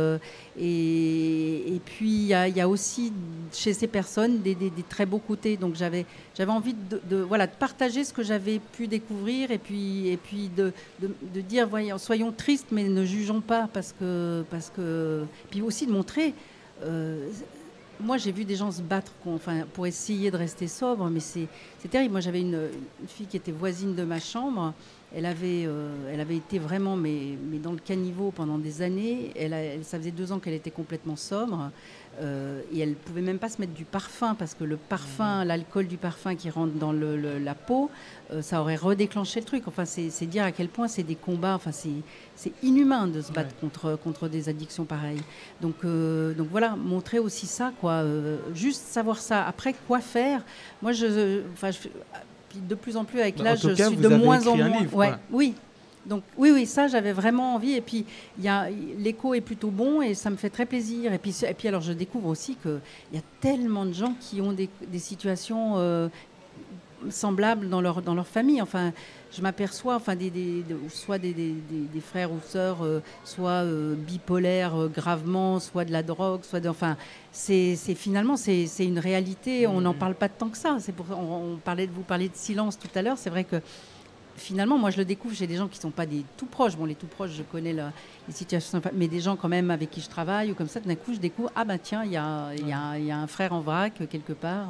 et puis il y a aussi chez ces personnes des très beaux côtés. Donc j'avais envie de partager ce que j'avais pu découvrir et puis de dire voyons, soyons tristes mais ne jugeons pas parce que puis aussi de montrer. Moi, j'ai vu des gens se battre pour essayer de rester sobre, mais c'est terrible. Moi, j'avais une fille qui était voisine de ma chambre. Elle avait été vraiment mais dans le caniveau pendant des années. Ça faisait 2 ans qu'elle était complètement sobre. Et elle ne pouvait même pas se mettre du parfum parce que le parfum, l'alcool du parfum qui rentre dans la peau, ça aurait redéclenché le truc. Enfin, c'est dire à quel point c'est des combats. Enfin, c'est inhumain de se battre contre des addictions pareilles. Donc voilà, montrer aussi ça, quoi. Juste savoir ça. Après, quoi faire? Moi, puis de plus en plus avec l'âge, je suis de moins en moins. Livre, oui. Donc oui, ça j'avais vraiment envie. Et puis l'écho est plutôt bon et ça me fait très plaisir. Et puis alors je découvre aussi qu'il y a tellement de gens qui ont des situations semblables dans leur famille. Enfin, je m'aperçois, soit des frères ou sœurs, soit bipolaires gravement, soit de la drogue, c'est finalement c'est une réalité. On n'en parle pas tant que ça. C'est pour vous parliez de silence tout à l'heure. C'est vrai que finalement, moi, je le découvre chez des gens qui ne sont pas des tout proches. Bon, les tout proches, je connais les situations, mais des gens quand même avec qui je travaille ou comme ça, d'un coup, je découvre, tiens, il y a un frère en vrac quelque part.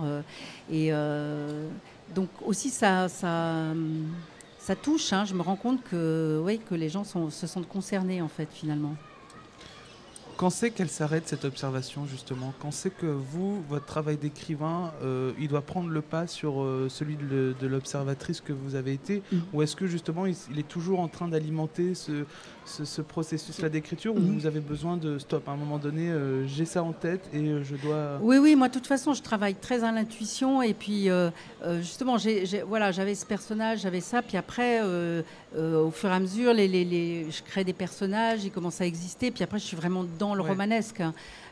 Donc aussi, ça touche. Hein, je me rends compte que les gens se sentent concernés, en fait, finalement. Quand c'est qu'elle s'arrête, cette observation, justement? Quand c'est que votre travail d'écrivain, il doit prendre le pas sur celui de l'observatrice que vous avez été? Ou est-ce que, justement, il est toujours en train d'alimenter ce processus-là d'écriture, où vous avez besoin de stop? À un moment donné, j'ai ça en tête et je dois... Oui, moi, de toute façon, je travaille très à l'intuition. Et puis, justement, j'avais ce personnage, j'avais ça. Puis après, au fur et à mesure, je crée des personnages, ils commencent à exister. Puis après, je suis vraiment dans le romanesque.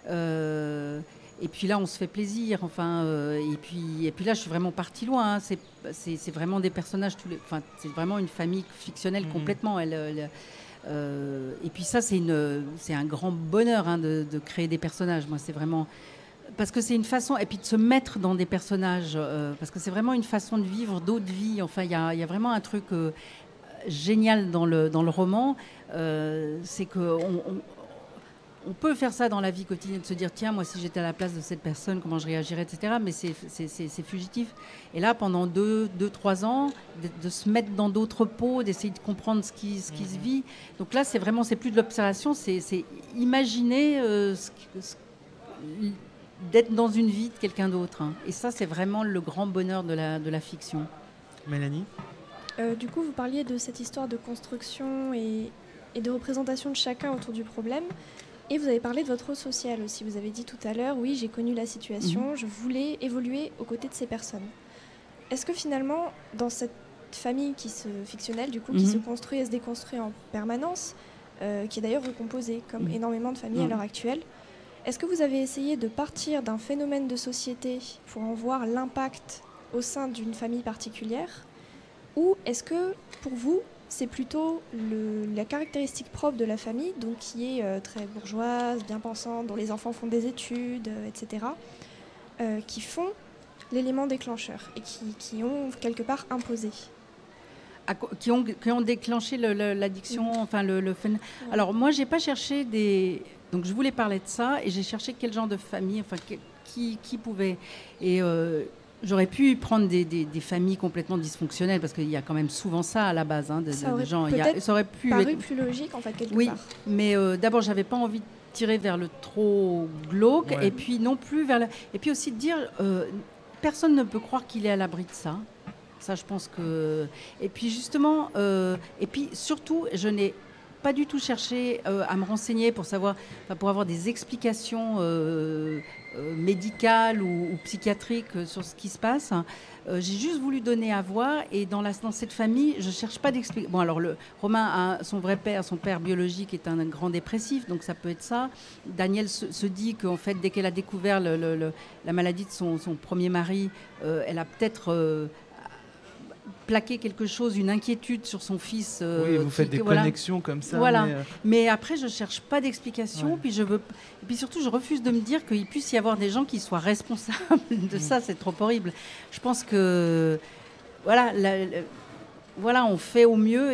Et puis là, on se fait plaisir. Et puis là, je suis vraiment partie loin. Hein. C'est vraiment des personnages. C'est vraiment une famille fictionnelle complètement. Et puis ça, c'est un grand bonheur, hein, de créer des personnages. Moi, c'est vraiment... Parce que c'est une façon... Et puis de se mettre dans des personnages. Parce que c'est vraiment une façon de vivre d'autres vies. Enfin, il y a vraiment un truc génial dans le roman. C'est qu'on peut faire ça dans la vie quotidienne, de se dire, tiens, moi, si j'étais à la place de cette personne, comment je réagirais, etc. Mais c'est fugitif. Et là, pendant 2-3 ans, de se mettre dans d'autres peaux, d'essayer de comprendre ce qui se vit. Donc là, c'est plus de l'observation, c'est imaginer d'être dans une vie de quelqu'un d'autre. Hein. Et ça, c'est vraiment le grand bonheur de la fiction. Mélanie ? Du coup, vous parliez de cette histoire de construction et de représentation de chacun autour du problème. Et vous avez parlé de votre rôle social aussi. Vous avez dit tout à l'heure, oui, j'ai connu la situation, je voulais évoluer aux côtés de ces personnes. Est-ce que finalement, dans cette famille fictionnelle, du coup, qui se construit et se déconstruit en permanence, qui est d'ailleurs recomposée comme énormément de familles à l'heure actuelle, est-ce que vous avez essayé de partir d'un phénomène de société pour en voir l'impact au sein d'une famille particulière, ou est-ce que, pour vous, c'est plutôt la caractéristique propre de la famille, donc qui est très bourgeoise, bien pensante, dont les enfants font des études, etc., qui font l'élément déclencheur et qui ont quelque part imposé. Qui ont déclenché l'addiction, enfin le phénomène. Alors moi, j'ai pas cherché des... Donc je voulais parler de ça et j'ai cherché quel genre de famille, enfin qui pouvait... Et j'aurais pu prendre des familles complètement dysfonctionnelles, parce qu'il y a quand même souvent ça à la base, hein, de gens. Ça aurait pu paru plus logique, en fait, quelque part. Oui, mais d'abord, j'avais pas envie de tirer vers le trop glauque, et puis non plus vers et puis aussi de dire, personne ne peut croire qu'il est à l'abri de ça. Ça, je pense que... Et puis justement, et puis surtout, je n'ai pas du tout cherché à me renseigner pour savoir, pour avoir des explications médicales ou psychiatriques sur ce qui se passe. J'ai juste voulu donner à voir, et dans cette famille, je cherche pas d'explication. Bon, alors Romain a son vrai père, son père biologique est un grand dépressif, donc ça peut être ça. Danielle se dit qu'en fait, dès qu'elle a découvert la maladie de son premier mari, elle a peut-être plaqué quelque chose, une inquiétude sur son fils. Oui, vous faites des connexions comme ça. Voilà. Mais après, je cherche pas d'explication. Puis et puis surtout, je refuse de me dire qu'il puisse y avoir des gens qui soient responsables de ça. C'est trop horrible. Je pense que voilà, on fait au mieux.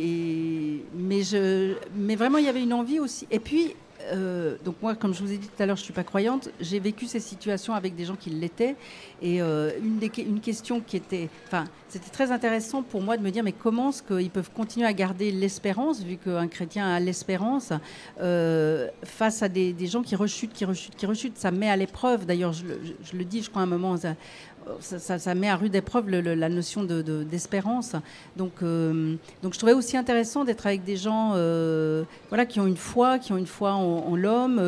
Mais vraiment, il y avait une envie aussi. Et puis. Donc moi, comme je vous ai dit tout à l'heure, je ne suis pas croyante. J'ai vécu ces situations avec des gens qui l'étaient. Et une question qui était... Enfin, c'était très intéressant pour moi de me dire, mais comment est-ce qu'ils peuvent continuer à garder l'espérance, vu qu'un chrétien a l'espérance, face à des gens qui rechutent. Ça met à l'épreuve. D'ailleurs, je le dis, je crois, à un moment... Ça met à rude épreuve la notion d'espérance. Donc je trouvais aussi intéressant d'être avec des gens qui ont une foi en l'homme,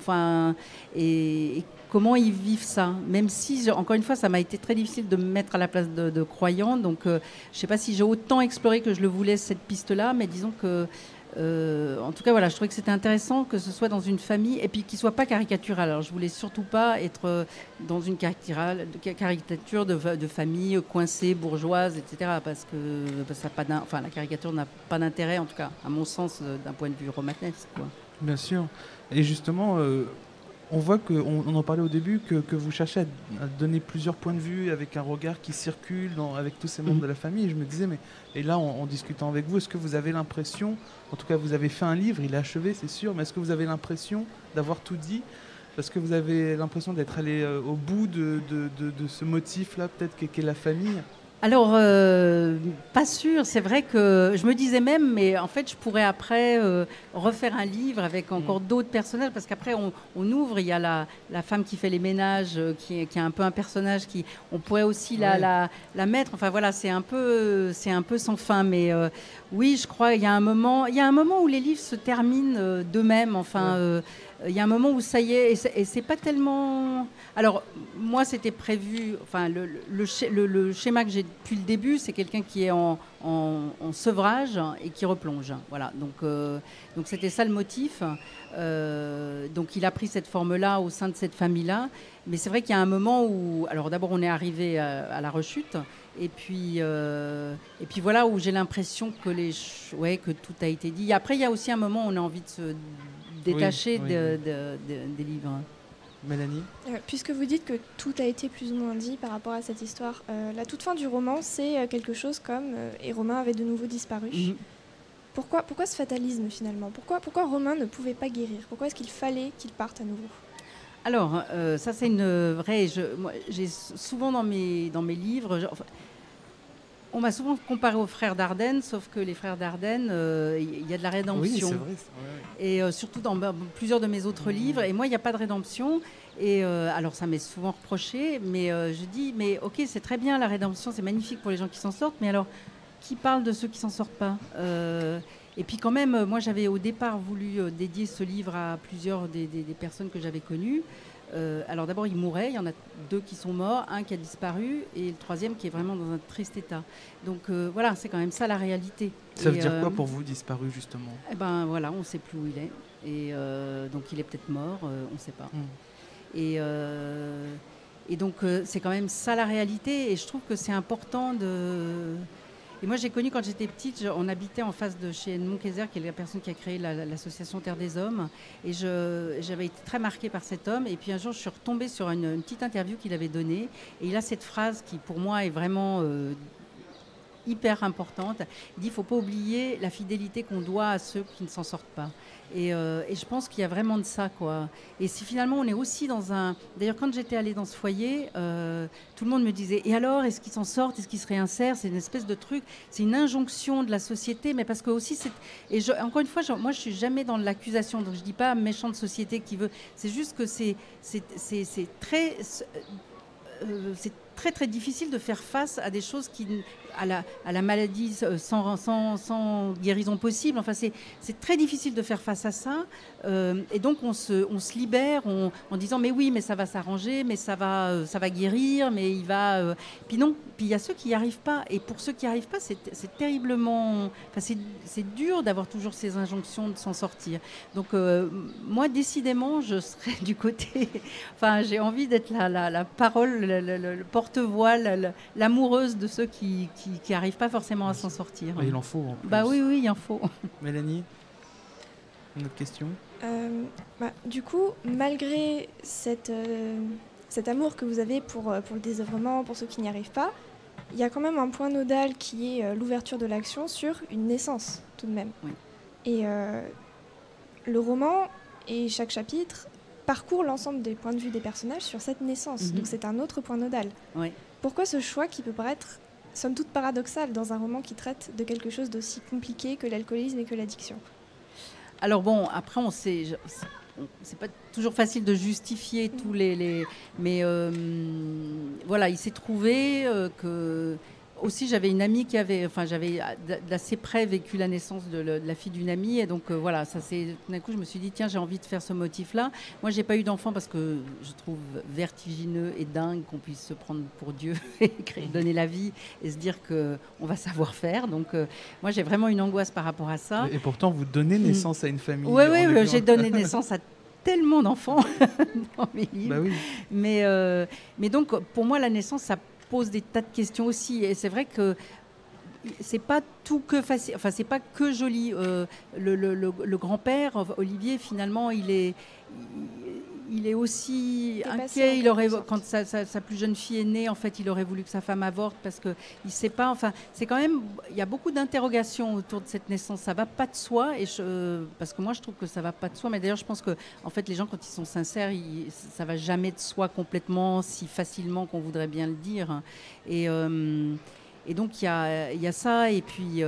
et comment ils vivent ça. Même si, encore une fois, ça m'a été très difficile de me mettre à la place de croyants. Donc je ne sais pas si j'ai autant exploré que je le voulais cette piste-là, mais disons que en tout cas, voilà, je trouvais que c'était intéressant que ce soit dans une famille et puis qu'il ne soit pas caricatural. Alors, je voulais surtout pas être dans une caricature de famille coincée, bourgeoise, etc. Parce que ça la caricature n'a pas d'intérêt, en tout cas, à mon sens, d'un point de vue romanesque, quoi. Bien sûr. Et justement, on voit on en parlait au début, que vous cherchez à donner plusieurs points de vue avec un regard qui circule avec tous ces membres de la famille. Et je me disais, et là, en discutant avec vous, est-ce que vous avez l'impression, en tout cas vous avez fait un livre, il est achevé, c'est sûr, mais est-ce que vous avez l'impression d'avoir tout dit ? Est-ce que vous avez l'impression d'être allé au bout de ce motif-là, peut-être, qu'est la famille ? Alors, pas sûr. C'est vrai que je me disais même, mais en fait, je pourrais après refaire un livre avec encore d'autres personnages, parce qu'après, on ouvre, il y a la femme qui fait les ménages, qui est un peu un personnage on pourrait aussi la mettre. Enfin, voilà, c'est un peu sans fin. Mais oui, je crois, il y a un moment où les livres se terminent d'eux-mêmes. Enfin, il y a un moment où ça y est, et c'est pas tellement... Alors, moi, c'était prévu... Enfin, le schéma que j'ai depuis le début, c'est quelqu'un qui est en sevrage et qui replonge. Voilà, donc c'était ça le motif. Donc, il a pris cette forme-là au sein de cette famille-là. Mais c'est vrai qu'il y a un moment où... Alors, d'abord, on est arrivé à la rechute. Et puis voilà, où j'ai l'impression que tout a été dit. Après, il y a aussi un moment où on a envie de se détacher des livres. Mélanie ? Puisque vous dites que tout a été plus ou moins dit par rapport à cette histoire, la toute fin du roman, c'est quelque chose comme et Romain avait de nouveau disparu. Pourquoi ce fatalisme finalement ? Pourquoi Romain ne pouvait pas guérir ? Pourquoi est-ce qu'il fallait qu'il parte à nouveau ? Alors, ça c'est une vraie... Moi, j'ai souvent dans mes livres... On m'a souvent comparé aux frères Dardenne, sauf que les frères Dardenne, il y a de la rédemption. Oui, c'est vrai. Et surtout dans plusieurs de mes autres livres. Et moi, il n'y a pas de rédemption. Et alors, ça m'est souvent reproché. Mais je dis, mais ok, c'est très bien la rédemption, c'est magnifique pour les gens qui s'en sortent. Mais alors, qui parle de ceux qui s'en sortent pas ? Et puis quand même, moi j'avais au départ voulu dédier ce livre à plusieurs des personnes que j'avais connues. Alors d'abord, ils mouraient. Il y en a 2 qui sont morts, un qui a disparu et le 3e qui est vraiment dans un triste état. Donc voilà, c'est quand même ça la réalité. Ça veut dire quoi pour vous, disparu, justement? Eh ben voilà, on ne sait plus où il est. Et donc il est peut-être mort, on ne sait pas. Et donc c'est quand même ça la réalité. Et je trouve que c'est important de... Et moi, j'ai connu quand j'étais petite, on habitait en face de chez Edmond Kayser, qui est la personne qui a créé l'association Terre des Hommes. Et j'avais été très marquée par cet homme. Et puis un jour, je suis retombée sur une petite interview qu'il avait donnée. Et il a cette phrase qui, pour moi, est vraiment hyper importante. Il dit, il ne faut pas oublier la fidélité qu'on doit à ceux qui ne s'en sortent pas. Et je pense qu'il y a vraiment de ça, quoi. Et si finalement on est aussi dans un... D'ailleurs, quand j'étais allée dans ce foyer, tout le monde me disait « Et alors, est-ce qu'ils s'en sortent? Est-ce qu'ils se réinsèrent ?» C'est une espèce de truc, c'est une injonction de la société, mais parce que aussi c'est... Et encore une fois, moi je suis jamais dans l'accusation, donc je dis pas méchante société qui veut... C'est juste que c'est très... c'est très très difficile de faire face à des choses à la maladie sans guérison possible. Enfin, c'est très difficile de faire face à ça. Et donc on se libère en disant mais oui, mais ça va s'arranger, mais ça va guérir, mais il va... Puis non, puis il y a ceux qui n'y arrivent pas. Et pour ceux qui n'y arrivent pas, c'est terriblement... Enfin, c'est dur d'avoir toujours ces injonctions de s'en sortir. Donc moi, décidément, je serai du côté... Enfin, j'ai envie d'être la parole, le porte-voix, l'amoureuse de ceux qui n'arrivent pas forcément à s'en sortir. Il en faut en plus. Bah oui, il en faut. Mélanie, une autre question? Du coup, malgré cet amour que vous avez pour le désœuvrement, pour ceux qui n'y arrivent pas, il y a quand même un point nodal qui est l'ouverture de l'action sur une naissance, tout de même. Oui. Et le roman et chaque chapitre parcourt l'ensemble des points de vue des personnages sur cette naissance. Donc c'est un autre point nodal. Oui. Pourquoi ce choix qui peut paraître, somme toute, paradoxal dans un roman qui traite de quelque chose d'aussi compliqué que l'alcoolisme et que l'addiction? Alors bon, après on sait... C'est pas toujours facile de justifier tous les... Mais voilà, il s'est trouvé que... Aussi, j'avais une amie j'avais d'assez près vécu la naissance de la fille d'une amie. Et donc, voilà, tout d'un coup, je me suis dit, tiens, j'ai envie de faire ce motif-là. Moi, j'ai pas eu d'enfant parce que je trouve vertigineux et dingue qu'on puisse se prendre pour Dieu et donner la vie et se dire qu'on va savoir faire. Donc, moi, j'ai vraiment une angoisse par rapport à ça. Et pourtant, vous donnez naissance à une famille. Oui, j'ai donné naissance à tellement d'enfants dans mes livres. Bah oui. Mais donc, pour moi, la naissance, ça pose des tas de questions aussi. Et c'est vrai que c'est pas tout que facile. Enfin, c'est pas que joli. Le grand-père, Olivier, finalement, il est aussi inquiet. Quand sa plus jeune fille est née, en fait, il aurait voulu que sa femme avorte parce que il sait pas. Enfin, c'est quand même. Il y a beaucoup d'interrogations autour de cette naissance. Ça va pas de soi. Parce que moi, je trouve que ça va pas de soi. Mais d'ailleurs, je pense que, en fait, les gens, quand ils sont sincères, ça va jamais de soi complètement, si facilement qu'on voudrait bien le dire. Et donc, il y a ça. Et puis,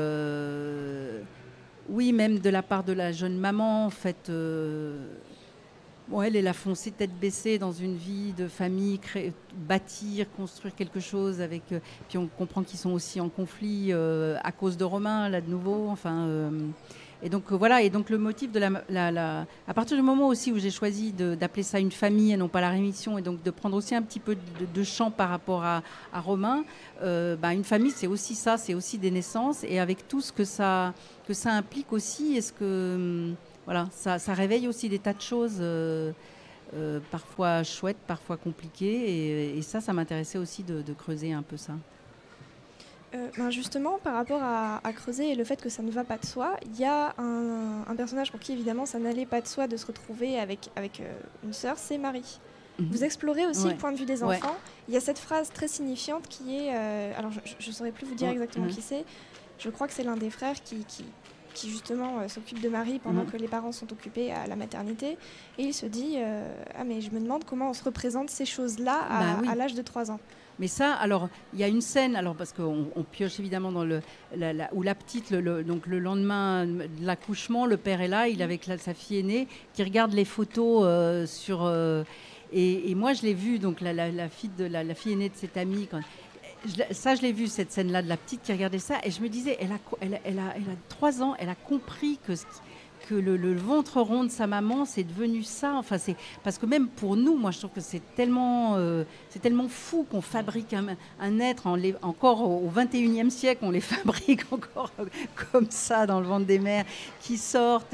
oui, même de la part de la jeune maman, en fait. Elle a foncé tête baissée dans une vie de famille, bâtir, construire quelque chose avec. Puis on comprend qu'ils sont aussi en conflit à cause de Romain, là de nouveau. Enfin, et donc voilà. Et donc le motif de à partir du moment aussi où j'ai choisi d'appeler ça une famille et non pas la rémission, et donc de prendre aussi un petit peu de champ par rapport à Romain, une famille c'est aussi ça, c'est aussi des naissances et avec tout ce que ça implique aussi. Est-ce que voilà, ça réveille aussi des tas de choses, parfois chouettes, parfois compliquées. Et ça m'intéressait aussi de creuser un peu ça. Justement, par rapport à creuser et le fait que ça ne va pas de soi, il y a un personnage pour qui, évidemment, ça n'allait pas de soi de se retrouver avec une sœur, c'est Marie. Vous explorez aussi le point de vue des enfants. Il y a cette phrase très signifiante qui est... alors, je ne saurais plus vous dire exactement qui c'est. Je crois que c'est l'un des frères qui justement s'occupe de Marie pendant que les parents sont occupés à la maternité. Et il se dit mais je me demande comment on se représente ces choses-là à l'âge de 3 ans. Mais ça, alors, il y a une scène, alors parce qu'on pioche évidemment dans où la petite, donc le lendemain de l'accouchement, le père est là, il est avec sa fille aînée, qui regarde les photos sur... Et moi, je l'ai vue, donc la fille aînée de cette amie... je l'ai vu, cette scène-là de la petite qui regardait ça, et je me disais, elle a 3 ans, elle a compris que le ventre rond de sa maman, c'est devenu ça. Enfin, parce que même pour nous, moi, je trouve que c'est tellement fou qu'on fabrique un être encore au 21e siècle, on les fabrique encore comme ça dans le ventre des mères qui sortent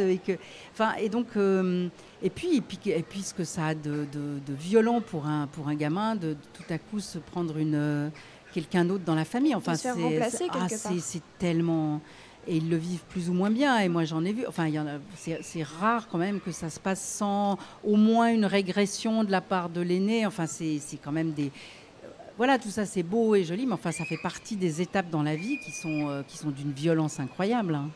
et puis ce que ça a de violent pour un gamin de tout à coup se prendre quelqu'un d'autre dans la famille. Enfin, se faire remplacer quelque part. C'est tellement. Et ils le vivent plus ou moins bien. Et moi, j'en ai vu. Enfin, c'est rare quand même que ça se passe sans au moins une régression de la part de l'aîné. Enfin, c'est quand même des. Voilà, tout ça, c'est beau et joli, mais enfin, ça fait partie des étapes dans la vie qui sont d'une violence incroyable. Hein.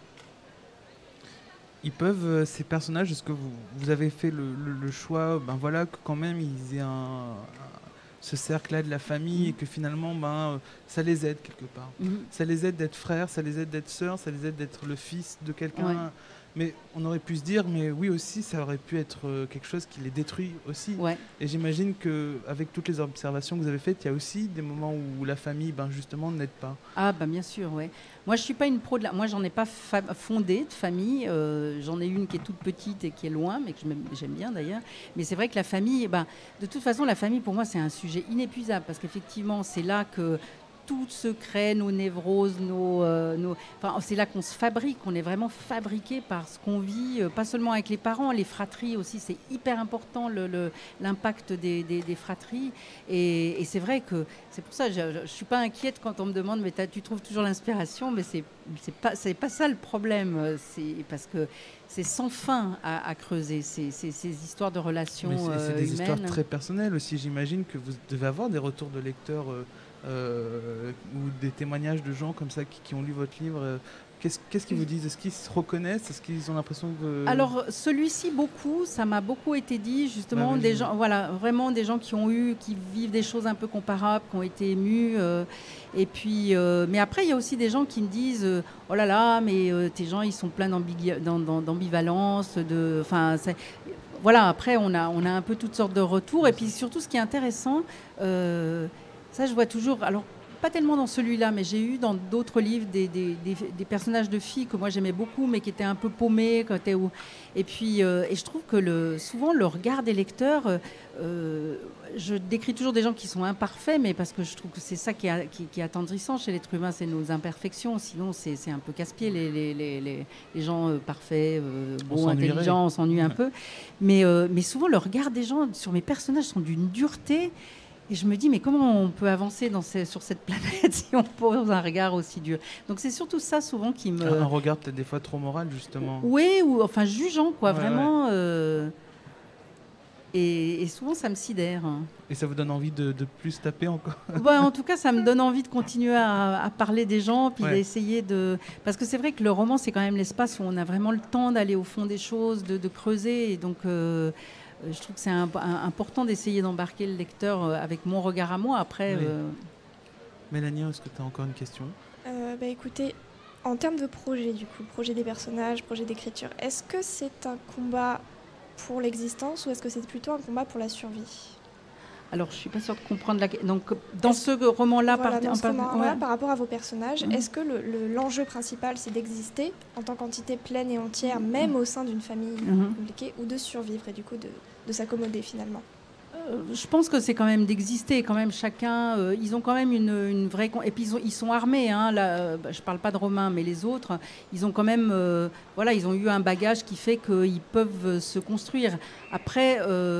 Ils peuvent, ces personnages, est-ce que vous avez fait le choix, que quand même ils aient ce cercle-là de la famille et que finalement, ça les aide quelque part. Ça les aide d'être frères, ça les aide d'être sœurs, ça les aide d'être le fils de quelqu'un. Ouais. Mais on aurait pu se dire, mais oui aussi, ça aurait pu être quelque chose qui les détruit aussi. Ouais. Et j'imagine qu'avec toutes les observations que vous avez faites, il y a aussi des moments où la famille, justement, n'aide pas. Ah, bien sûr, ouais. Moi, je suis pas une pro de Moi, j'en ai pas fondé de famille. J'en ai une qui est toute petite et qui est loin, mais que j'aime bien d'ailleurs. Mais c'est vrai que la famille, de toute façon, la famille, pour moi, c'est un sujet inépuisable parce qu'effectivement, c'est là que tout se crée, nos névroses, c'est là qu'on se fabrique, on est vraiment fabriqué par ce qu'on vit, pas seulement avec les parents, les fratries aussi, c'est hyper important l'impact des fratries. Et c'est vrai que c'est pour ça que je ne suis pas inquiète quand on me demande mais tu trouves toujours l'inspiration, mais c'est pas ça le problème, c'est parce que c'est sans fin à creuser ces histoires de relations humaines. C'est des histoires très personnelles aussi, j'imagine que vous devez avoir des retours de lecteurs ou des témoignages de gens comme ça qui ont lu votre livre. Qu'est-ce qu'ils vous disent? Est-ce qu'ils se reconnaissent? Est-ce qu'ils ont l'impression que... Alors, celui-ci, ça m'a beaucoup été dit, justement, des gens, vraiment des gens qui vivent des choses un peu comparables, qui ont été émus. Et puis, mais après, il y a aussi des gens qui me disent oh là là, mais tes gens, ils sont pleins d'ambivalence. Voilà, après, on a un peu toutes sortes de retours. Et puis, surtout, ce qui est intéressant, ça, je vois toujours... Alors, pas tellement dans celui-là, mais j'ai eu dans d'autres livres des personnages de filles que moi j'aimais beaucoup, mais qui étaient un peu paumés. Et puis, et je trouve que souvent le regard des lecteurs, je décris toujours des gens qui sont imparfaits, mais parce que je trouve que c'est ça qui est attendrissant chez l'être humain, c'est nos imperfections. Sinon, c'est un peu casse-pied les gens parfaits, beaux, intelligents, on s'ennuie un peu. Mais souvent le regard des gens sur mes personnages sont d'une dureté. Et je me dis, mais comment on peut avancer sur cette planète si on pose un regard aussi dur? Donc c'est surtout ça souvent qui me... Un regard peut-être des fois trop moral, justement. Oui, ou enfin jugeant, quoi, vraiment. Ouais. Et souvent, ça me sidère. Et ça vous donne envie de plus taper encore? En tout cas, ça me donne envie de continuer à parler des gens, puis d'essayer de... Parce que c'est vrai que le roman, c'est quand même l'espace où on a vraiment le temps d'aller au fond des choses, de creuser. Et donc... je trouve que c'est important d'essayer d'embarquer le lecteur avec mon regard à moi. Après, Mélanie, est-ce que tu as encore une question? Écoutez, en termes de projet, du coup, projet des personnages, projet d'écriture, est-ce que c'est un combat pour l'existence ou est-ce que c'est plutôt un combat pour la survie? Alors, je ne suis pas sûre de comprendre Donc, dans ce roman-là, par rapport à vos personnages, est-ce que l'enjeu principal, c'est d'exister en tant qu'entité pleine et entière, même au sein d'une famille compliquée, ou de survivre et du coup de s'accommoder finalement? Je pense que c'est quand même d'exister. Quand même, chacun, ils ont quand même une vraie... Et puis, ils sont armés. Là, je ne parle pas de Romain, mais les autres, ils ont quand même... ils ont eu un bagage qui fait qu'ils peuvent se construire. Après...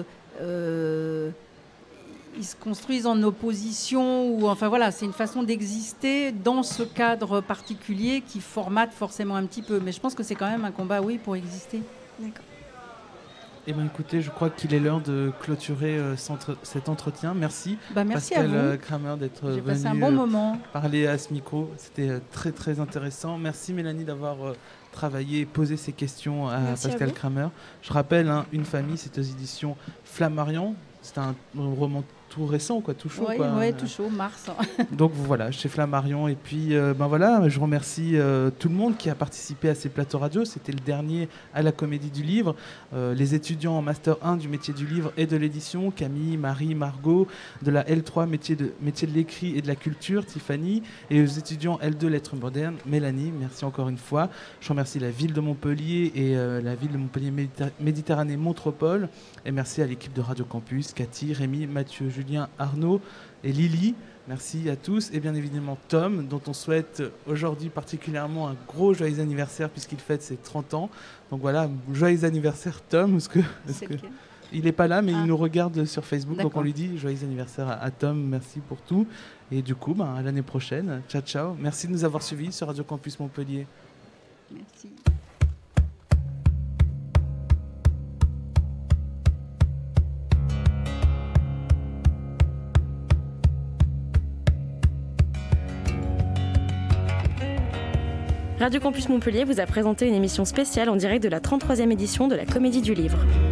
ils se construisent en opposition c'est une façon d'exister dans ce cadre particulier qui formate forcément un petit peu. Mais je pense que c'est quand même un combat, pour exister. D'accord. Eh bien, écoutez, je crois qu'il est l'heure de clôturer cet entretien. Merci, merci Pascal Kramer, d'être venu passé un bon moment. Parler à ce micro. C'était très, très intéressant. Merci, Mélanie, d'avoir travaillé et posé ces questions à Pascal Kramer. Je rappelle, Une famille, c'est aux éditions Flammarion. C'est un roman tout récent, quoi, tout chaud. Oui, quoi. ouais, tout chaud, mars. Donc voilà, chez Flammarion. Et puis voilà, je remercie tout le monde qui a participé à ces plateaux radio. C'était le dernier à la Comédie du Livre. Les étudiants en Master 1 du métier du livre et de l'édition, Camille, Marie, Margot, de la L3 métier de l'écrit et de la culture, Tiffany, et aux étudiants L2 lettres modernes, Mélanie. Merci encore une fois. Je remercie la ville de Montpellier et la ville de Montpellier Méditerranée Montropole. Et merci à l'équipe de Radio Campus, Cathy, Rémi, Mathieu, Julien, Arnaud et Lily. Merci à tous. Et bien évidemment Tom, dont on souhaite aujourd'hui particulièrement un gros joyeux anniversaire puisqu'il fête ses 30 ans. Donc voilà, joyeux anniversaire Tom. Il n'est pas là, mais il nous regarde sur Facebook. D'accord. Donc on lui dit joyeux anniversaire à Tom. Merci pour tout. Et du coup, à l'année prochaine. Ciao, ciao. Merci de nous avoir suivis sur Radio Campus Montpellier. Merci. Radio Campus Montpellier vous a présenté une émission spéciale en direct de la 33e édition de la Comédie du Livre.